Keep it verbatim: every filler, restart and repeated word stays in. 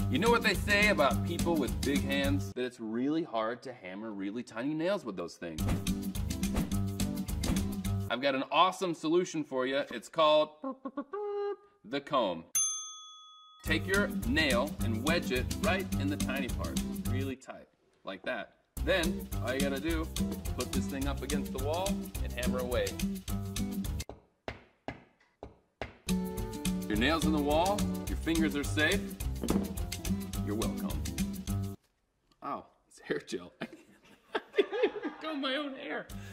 You know what they say about people with big hands? That it's really hard to hammer really tiny nails with those things. I've got an awesome solution for you. It's called the comb. Take your nail and wedge it right in the tiny part, really tight, like that. Then, all you gotta do, put this thing up against the wall and hammer away. Your nail's in the wall, your fingers are safe. You're welcome. Ow, it's hair gel. I can't even comb my own hair.